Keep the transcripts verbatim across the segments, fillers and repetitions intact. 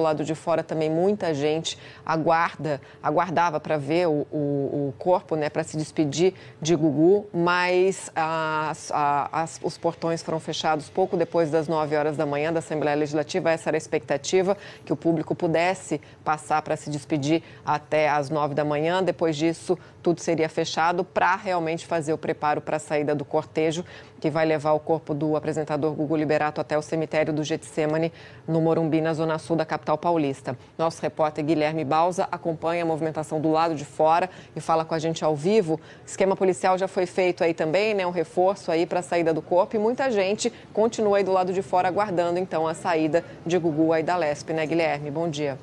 lado de fora também muita gente aguarda, aguardava para ver o, o, o corpo, né, para se despedir de Gugu, mas as, as, os portões foram fechados pouco depois das nove horas da manhã da Assembleia Legislativa. Essa era a expectativa, que o público pudesse passar para se despedir até às nove da manhã. Depois disso, tudo seria fechado para realmente fazer o preparo para a saída do cortejo, que vai levar o corpo do apresentador Gugu Liberato até o cemitério do Getsemane, no Morumbi, na zona sul da capital paulista. Nosso repórter Guilherme Bausa acompanha a movimentação do lado de fora e fala com a gente ao vivo. O esquema policial já foi feito aí também, né? Um reforço aí para a saída do corpo, e muita gente continua aí do lado de fora aguardando, então, a saída de Gugu aí da Lespe, né, Guilherme? Bom dia.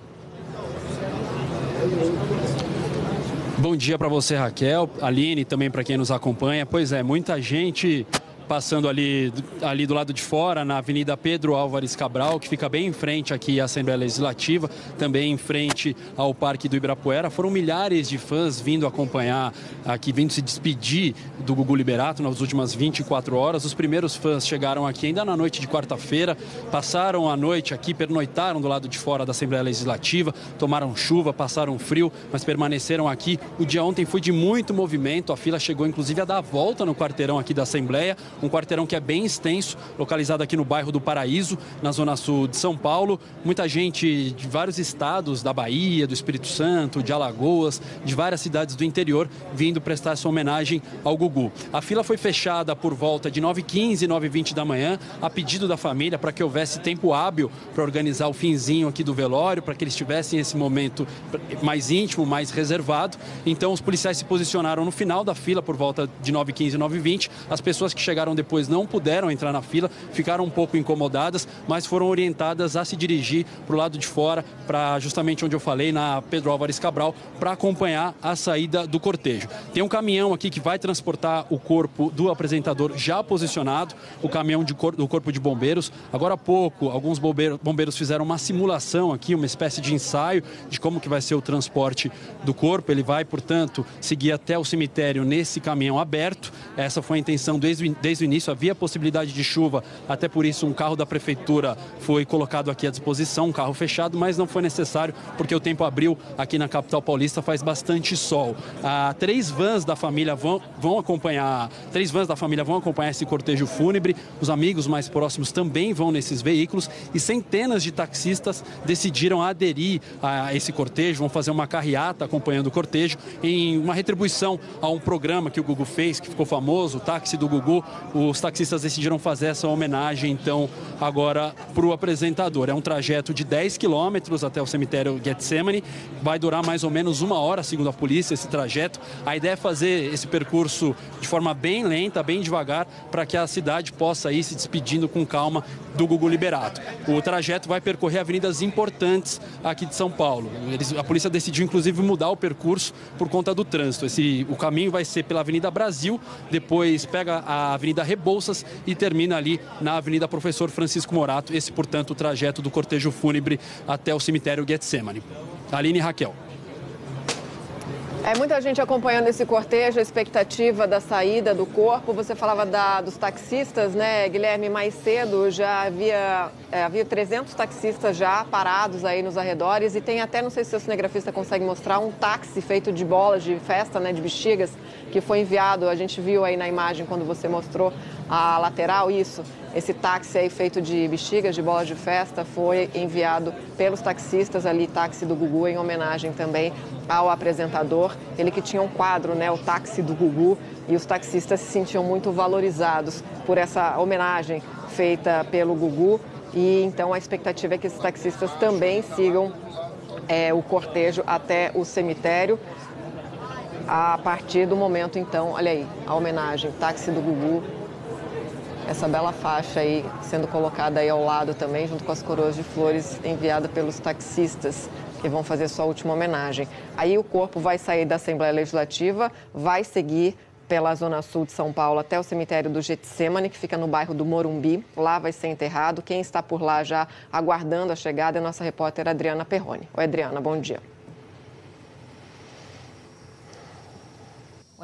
Bom dia para você, Raquel, Aline, também para quem nos acompanha. Pois é, muita gente passando ali, ali do lado de fora, na Avenida Pedro Álvares Cabral, que fica bem em frente aqui à Assembleia Legislativa, também em frente ao Parque do Ibirapuera. Foram milhares de fãs vindo acompanhar aqui, vindo se despedir do Gugu Liberato nas últimas vinte e quatro horas. Os primeiros fãs chegaram aqui ainda na noite de quarta-feira, passaram a noite aqui, pernoitaram do lado de fora da Assembleia Legislativa, tomaram chuva, passaram frio, mas permaneceram aqui. O dia ontem foi de muito movimento, a fila chegou inclusive a dar a volta no quarteirão aqui da Assembleia, um quarteirão que é bem extenso, localizado aqui no bairro do Paraíso, na zona sul de São Paulo. Muita gente de vários estados, da Bahia, do Espírito Santo, de Alagoas, de várias cidades do interior, vindo prestar essa homenagem ao Gugu. A fila foi fechada por volta de nove e quinze, nove e vinte da manhã, a pedido da família, para que houvesse tempo hábil para organizar o finzinho aqui do velório, para que eles tivessem esse momento mais íntimo, mais reservado. Então, os policiais se posicionaram no final da fila, por volta de nove e quinze, nove e vinte. As pessoas que chegaram depois não puderam entrar na fila, ficaram um pouco incomodadas, mas foram orientadas a se dirigir para o lado de fora, para justamente onde eu falei, na Pedro Álvares Cabral, para acompanhar a saída do cortejo. Tem um caminhão aqui que vai transportar o corpo do apresentador já posicionado, o caminhão de cor, do Corpo de Bombeiros. Agora há pouco, alguns bombeiros, bombeiros fizeram uma simulação aqui, uma espécie de ensaio de como que vai ser o transporte do corpo. Ele vai, portanto, seguir até o cemitério nesse caminhão aberto. Essa foi a intenção desde o Desde o início. Havia possibilidade de chuva, até por isso um carro da prefeitura foi colocado aqui à disposição, um carro fechado, mas não foi necessário porque o tempo abriu aqui na capital paulista, faz bastante sol. Ah, três vans da família vão, vão acompanhar, três vans da família vão acompanhar esse cortejo fúnebre. Os amigos mais próximos também vão nesses veículos e centenas de taxistas decidiram aderir a esse cortejo, vão fazer uma carreata acompanhando o cortejo em uma retribuição a um programa que o Gugu fez, que ficou famoso, o Táxi do Gugu. Os taxistas decidiram fazer essa homenagem, então, agora para o apresentador. É um trajeto de dez quilômetros até o cemitério Getsemane. Vai durar mais ou menos uma hora, segundo a polícia, esse trajeto. A ideia é fazer esse percurso de forma bem lenta, bem devagar, para que a cidade possa ir se despedindo com calma do Gugu Liberato. O trajeto vai percorrer avenidas importantes aqui de São Paulo. Eles, a polícia decidiu, inclusive, mudar o percurso por conta do trânsito. Esse, o caminho vai ser pela Avenida Brasil, depois pega a Avenida Rebouças e termina ali na Avenida Professor Francisco Morato. Esse, portanto, o trajeto do cortejo fúnebre até o cemitério Getsemane. Aline e Raquel. É muita gente acompanhando esse cortejo, a expectativa da saída do corpo. Você falava da, dos taxistas, né, Guilherme? Mais cedo já havia, é, havia trezentos taxistas já parados aí nos arredores, e tem até, não sei se o cinegrafista consegue mostrar, um táxi feito de bolas de festa, né, de bexigas, que foi enviado. A gente viu aí na imagem quando você mostrou a lateral, isso. Esse táxi aí feito de bexigas, de bolas de festa, foi enviado pelos taxistas ali, táxi do Gugu, em homenagem também ao apresentador. Ele que tinha um quadro, né, o táxi do Gugu, e os taxistas se sentiam muito valorizados por essa homenagem feita pelo Gugu. E então a expectativa é que esses taxistas também sigam é, o cortejo até o cemitério. A partir do momento, então, olha aí, a homenagem, táxi do Gugu. Essa bela faixa aí sendo colocada aí ao lado também, junto com as coroas de flores enviada pelos taxistas, que vão fazer sua última homenagem. Aí o corpo vai sair da Assembleia Legislativa, vai seguir pela zona sul de São Paulo até o cemitério do Getsemane, que fica no bairro do Morumbi. Lá vai ser enterrado. Quem está por lá já aguardando a chegada é a nossa repórter Adriana Perrone. Oi, Adriana, bom dia.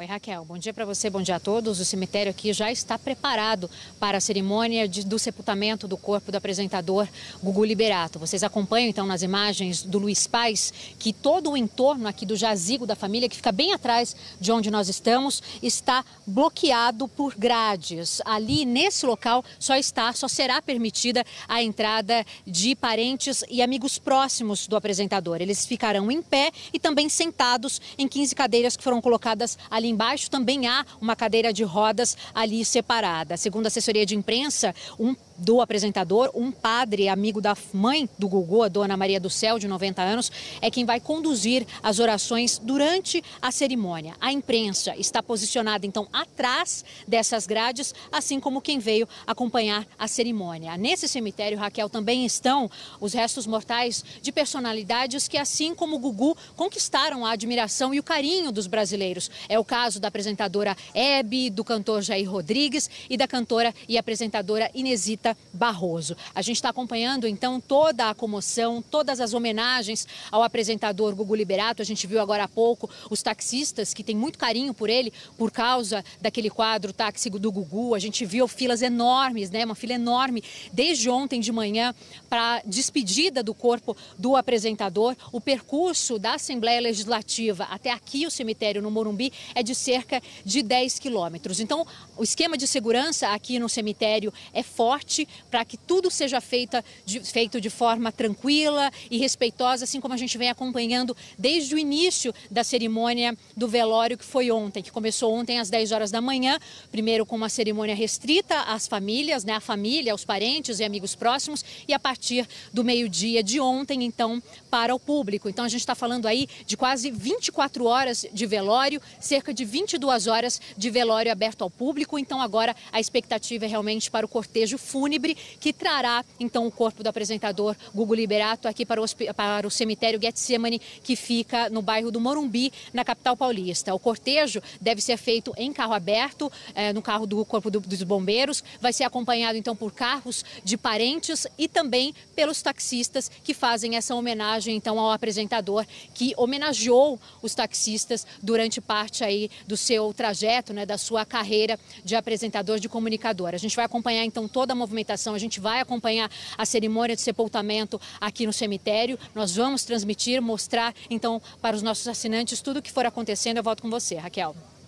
Oi, Raquel. Bom dia para você, bom dia a todos. O cemitério aqui já está preparado para a cerimônia de, do sepultamento do corpo do apresentador Gugu Liberato. Vocês acompanham, então, nas imagens do Luiz Paz, que todo o entorno aqui do jazigo da família, que fica bem atrás de onde nós estamos, está bloqueado por grades. Ali, nesse local, só está, só será permitida a entrada de parentes e amigos próximos do apresentador. Eles ficarão em pé e também sentados em quinze cadeiras que foram colocadas ali embaixo. Também há uma cadeira de rodas ali separada. Segundo a assessoria de imprensa, um do apresentador, um padre amigo da mãe do Gugu, a dona Maria do Céu, de noventa anos, é quem vai conduzir as orações durante a cerimônia. A imprensa está posicionada, então, atrás dessas grades, assim como quem veio acompanhar a cerimônia. Nesse cemitério, Raquel, também estão os restos mortais de personalidades que, assim como o Gugu, conquistaram a admiração e o carinho dos brasileiros. É o caso da apresentadora Hebe, do cantor Jair Rodrigues e da cantora e apresentadora Inesita Barroso. A gente está acompanhando, então, toda a comoção, todas as homenagens ao apresentador Gugu Liberato. A gente viu agora há pouco os taxistas que têm muito carinho por ele, por causa daquele quadro Táxi do Gugu. A gente viu filas enormes, né? Uma fila enorme desde ontem de manhã para a despedida do corpo do apresentador. O percurso da Assembleia Legislativa até aqui, o cemitério no Morumbi, é de cerca de dez quilômetros. Então, o esquema de segurança aqui no cemitério é forte, para que tudo seja feita de, feito de forma tranquila e respeitosa, assim como a gente vem acompanhando desde o início da cerimônia do velório, que foi ontem, que começou ontem às dez horas da manhã, primeiro com uma cerimônia restrita às famílias, né, à família, aos parentes e amigos próximos, e a partir do meio-dia de ontem, então, para o público. Então, a gente está falando aí de quase vinte e quatro horas de velório, cerca de vinte e duas horas de velório aberto ao público. Então, agora a expectativa é realmente para o cortejo fúnebre, que trará, então, o corpo do apresentador Gugu Liberato aqui para o, para o cemitério Getsemane, que fica no bairro do Morumbi, na capital paulista. O cortejo deve ser feito em carro aberto, eh, no carro do Corpo do, dos Bombeiros, vai ser acompanhado, então, por carros de parentes e também pelos taxistas que fazem essa homenagem, então, ao apresentador, que homenageou os taxistas durante parte aí do seu trajeto, né, da sua carreira de apresentador, de comunicador. A gente vai acompanhar, então, toda a movimentação. A gente vai acompanhar a cerimônia de sepultamento aqui no cemitério. Nós vamos transmitir, mostrar, então, para os nossos assinantes tudo o que for acontecendo. Eu volto com você, Raquel.